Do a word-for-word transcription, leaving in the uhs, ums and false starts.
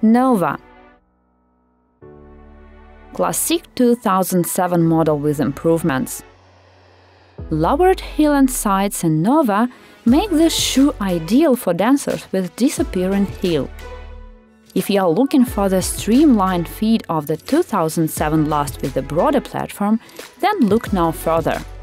Nova. Classic two thousand seven model with improvements. Lowered heel and sides in Nova make this shoe ideal for dancers with disappearing heel. If you are looking for the streamlined feet of the two thousand seven Last with the broader platform, then look no further.